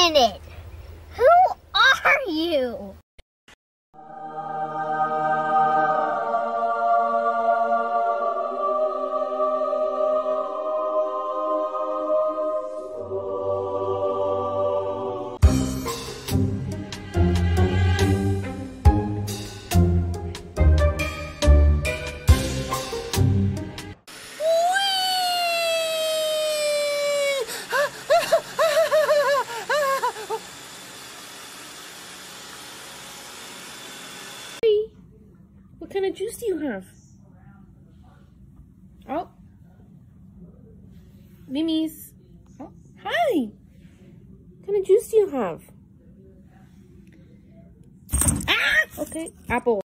minute. Who are you? What kind of juice do you have? Oh. Mimis. Oh, hi. What kind of juice do you have? Ah! Okay, apple.